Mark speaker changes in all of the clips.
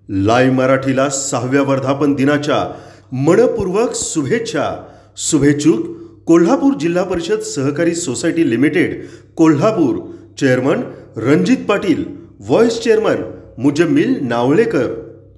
Speaker 1: Live मराठीला 6व्या वर्धापन दिनाच्या मनपूर्वक शुभेच्छा। शुभेच्छुक कोल्हापूर जिल्हा परिषद सहकारी society limited Kolhapur, chairman Ranjit Patil, vice chairman Mujammil Navalekar.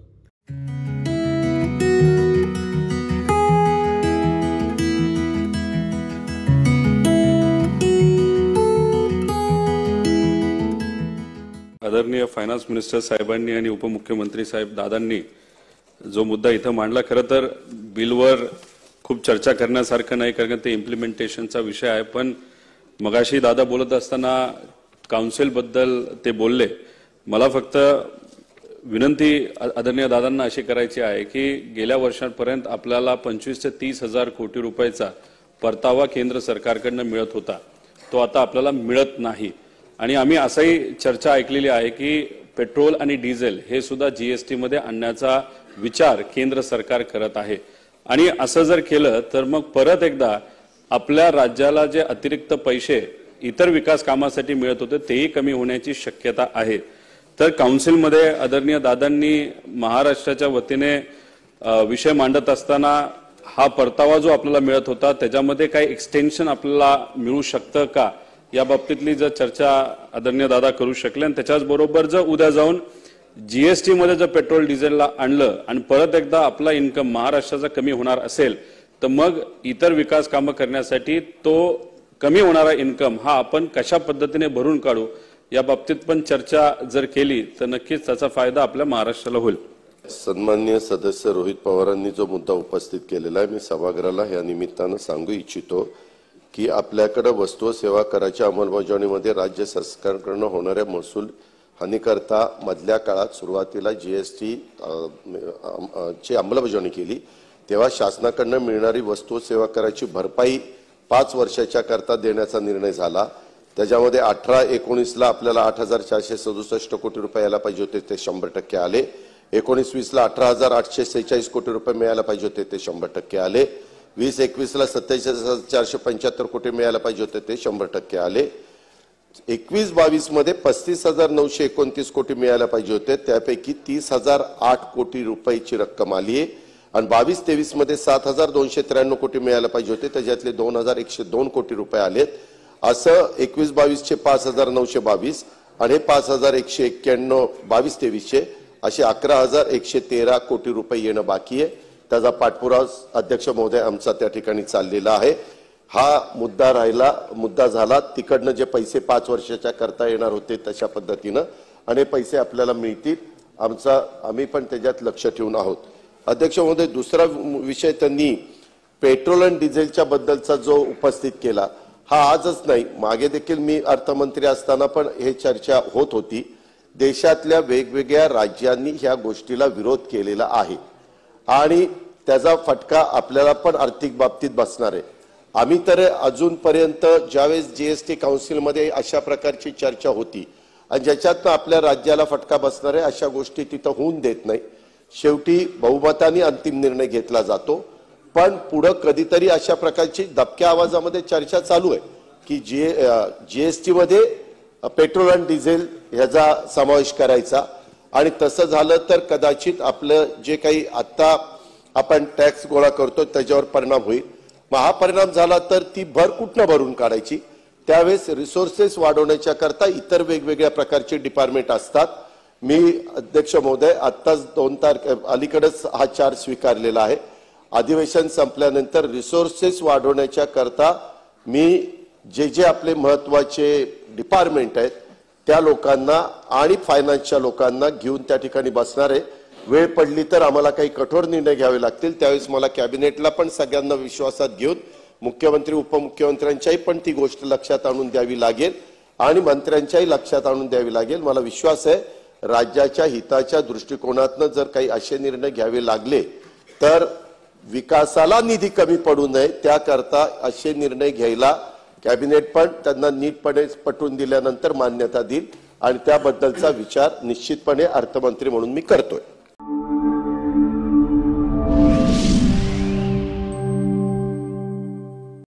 Speaker 2: आदरणीय फायनान्स मिनिस्टर साहेबांनी आणि उपमुख्यमंत्री साहेब दादांनी जो मुद्दा इथं मांडला, खरं तर बिलवर खूप चर्चा करण्यासारखं नाही, कारण ते इम्प्लिमेंटेशनचा विषय आहे। पण मगाशी दादा बोलत असताना काउन्सिल बद्दल ते बोलले। मला फक्त विनंती आदरणीय दादांना अशी करायची आहे की गेल्या वर्षांपर्यंत आपल्याला 25 ते 30 हजार कोटी रुपयाचा परतावा केंद्र सरकारकडून मिळत होता, तो आता आपल्याला मिळत नाही। आणि आम्ही असाही चर्चा ऐकलेली आहे की पेट्रोल आणि डिझेल हे सुद्धा जीएसटी मध्ये आणण्याचा विचार केंद्र सरकार करत आहे। आणि असं जर केलं तर मग परत एकदा आपल्या राज्याला जे अतिरिक्त पैसे इतर विकास कामासाठी मिळत होते तेही कमी होण्याची शक्यता आहे। तर काउन्सिलमध्ये आदरणीय दादांनी महाराष्ट्राच्या वतीने विषय मांडत असताना हा परतावा जो आपल्याला मिळत होता त्याच्यामध्ये काही एक्सटेन्शन आपल्याला मिळू शकतं का, या बाबतीतली जर चर्चा आदरणीय दादा करू शकले। आणि त्याच्याच बरोबर जर उद्या जाऊन जीएसटी मध्ये जर पेट्रोल डिझेलला आणलं आणि परत एकदा आपला इन्कम महाराष्ट्राचा कमी होणार असेल तर मग इतर विकास कामं करण्यासाठी तो कमी होणारा इन्कम हा आपण कशा पद्धतीने भरून काढू, या बाबतीत पण चर्चा जर केली तर नक्कीच त्याचा फायदा आपल्या महाराष्ट्राला होईल।
Speaker 3: सन्माननीय सदस्य रोहित पवारांनी जो मुद्दा उपस्थित केलेला आहे, मी सभागृहाला या निमित्तानं सांगू इच्छितो की आपल्याकडे वस्तू व सेवा कराच्या अंमलबजावणीमध्ये राज्य सरकारकडून होणाऱ्या महसूल हानीकरता मधल्या काळात सुरुवातीला जीएसटी ची अंमलबजावणी केली तेव्हा शासनाकडून मिळणारी वस्तू व सेवा कराची भरपाई 5 वर्षाच्या करता देण्याचा निर्णय झाला। त्याच्यामध्ये 18-19 आपल्याला 8,467 कोटी रुपये यायला पाहिजे होते, ते 100% आले। 19-20 18,846 कोटी रुपये मिळायला पाहिजे होते, ते 100% आले। 20-21 47,475 कोटी मिळायला पाहिजे होते, ते 100% आले। 21-22 मध्ये 35,929 कोटी मिळायला पाहिजे होते, त्यापैकी 30,008 कोटी रुपयाची रक्कम आली आहे। आणि 22-23 मध्ये 7,293 कोटी मिळायला पाहिजे होते, त्याच्यातले 2,102 कोटी रुपये आलेत। असं 21-22 चे 5,922 आणि 5,191 22-23 चे असे 11,113 कोटी रुपये येणं बाकी आहे। त्याचा पाठपुरावा अध्यक्ष महोदय आमचा त्या ठिकाणी चाललेला आहे। हा मुद्दा झाला तिकडनं जे पैसे 5 वर्षाच्या करता येणार होते तशा पद्धतीनं आणि पैसे आपल्याला मिळतील, आम्ही पण त्याच्यात लक्ष ठेवून आहोत। अध्यक्ष महोदय, दुसरा विषय त्यांनी पेट्रोल आणि डिझेलच्या बद्दलचा जो उपस्थित केला, हा आजच नाही, मागे देखील मी अर्थमंत्री असताना पण हे चर्चा होत होती। देशातल्या वेगवेगळ्या राज्यांनी ह्या गोष्टीला विरोध केलेला आहे आणि त्याचा फटका आपल्याला पण आर्थिक बाबतीत बसणार आहे। आम्ही तर अजूनपर्यंत ज्यावेळेस जीएसटी काउन्सिलमध्ये अशा प्रकारची चर्चा होती आणि ज्याच्यात आपल्या राज्याला फटका बसणार आहे अशा गोष्टी तिथं होऊन देत नाही। शेवटी बहुमताने अंतिम निर्णय घेतला जातो, पण पुढे कधीतरी अशा प्रकारची दबक्या आवाजामध्ये चर्चा चालू आहे की जीएसटी मध्ये पेट्रोल आणि डिझेल ह्याचा समावेश करायचा आणि तसं झालं तर कदाचित आपलं जे काही आता आपण टॅक्स गोळा करतो त्याच्यावर परिणाम होईल। मग हा परिणाम झाला तर ती भर कुठनं भरून काढायची, त्यावेळेस रिसोर्सेस वाढवण्याच्या करता इतर वेगवेगळ्या प्रकारचे डिपार्टमेंट असतात। मी अध्यक्ष महोदय आत्ताच 2 अलीकडेच हा चार्ज स्वीकारलेला आहे। अधिवेशन संपल्यानंतर रिसोर्सेस वाढवण्याच्या करता मी जे आपले महत्त्वाचे डिपार्टमेंट आहेत त्या लोकांना आणि फायनान्सच्या लोकांना घेऊन त्या ठिकाणी बसणार आहे। वेळ पडली तर आम्हाला काही कठोर निर्णय घ्यावे लागतील, त्यावेळेस मला कॅबिनेटला पण सगळ्यांना विश्वासात घेऊन मुख्यमंत्री उपमुख्यमंत्र्यांच्याही पण ती गोष्ट लक्षात आणून द्यावी लागेल आणि मंत्र्यांच्याही लक्षात आणून द्यावी लागेल। मला विश्वास आहे राज्याच्या हिताच्या दृष्टिकोनातून जर काही असे निर्णय घ्यावे लागले तर विकासाला निधी कमी पडू नये त्याकरता असे निर्णय घ्यायला कॅबिनेट पण त्यांना नीटपणे पटवून दिल्यानंतर मान्यता देईल आणि त्याबद्दलचा विचार निश्चितपणे अर्थमंत्री म्हणून मी करतोय।